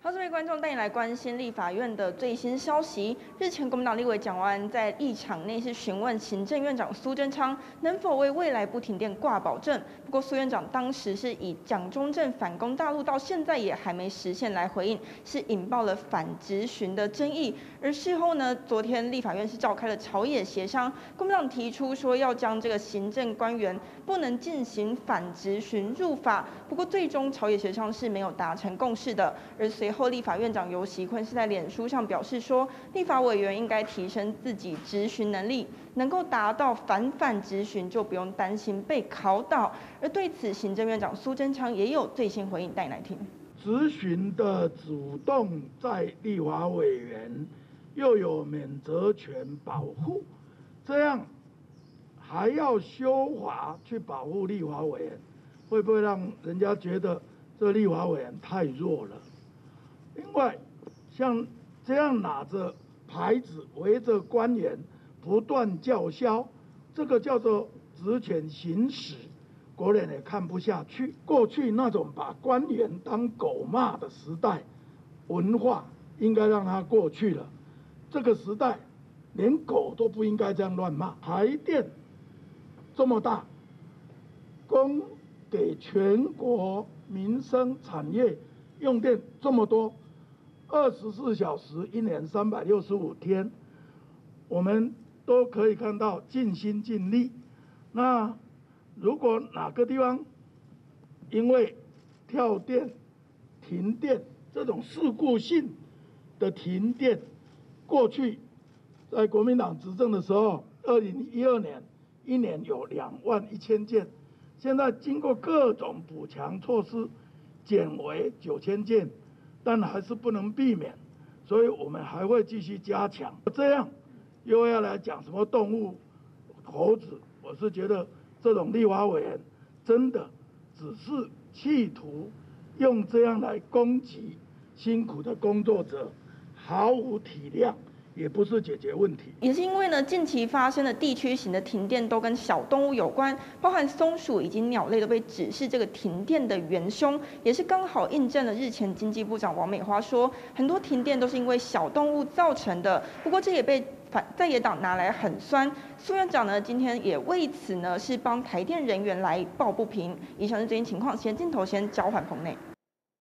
好，这位观众带你来关心立法院的最新消息。日前，国民党立委蒋万安在议场内是询问行政院长苏贞昌能否为未来不停电挂保证。不过，苏院长当时是以蒋中正反攻大陆到现在也还没实现来回应，是引爆了反质询的争议。而事后呢，昨天立法院是召开了朝野协商，国民党提出说要将这个行政官员不能进行反质询入法。不过，最终朝野协商是没有达成共识的。而随后，立法院长游锡堃是在脸书上表示说，立法委员应该提升自己质询能力，能够达到反质询，就不用担心被考倒。而对此，行政院长苏贞昌也有最新回应，带你来听。 质询的主动在立法委员，又有免责权保护，这样还要修法去保护立法委员，会不会让人家觉得这立法委员太弱了？另外，像这样拿着牌子围着官员不断叫嚣，这个叫做职权行使，国人也看不下去。过去那种把官员当狗骂的时代，文化应该让它过去了。这个时代，连狗都不应该这样乱骂。台电这么大，供给全国民生产业用电这么多。24小时，一年365天，我们都可以看到尽心尽力。那如果哪个地方因为跳电、停电这种事故性的停电，过去在国民党执政的时候，2012年一年有21000件，现在经过各种补强措施，减为9000件。但还是不能避免，所以我们还会继续加强。这样又要来讲什么动物、猴子，我是觉得这种立法委员真的只是企图用这样来攻击辛苦的工作者，毫无体谅。也不是解决问题， 也是因为呢，近期发生的地区型的停电都跟小动物有关，包含松鼠以及鸟类都被指是这个停电的元凶，也是刚好印证了日前经济部长王美花说，很多停电都是因为小动物造成的。不过这也被在野党拿来很酸，苏院长呢今天也为此呢是帮台电人员来抱不平。以上是最新情况，先镜头先交还棚内。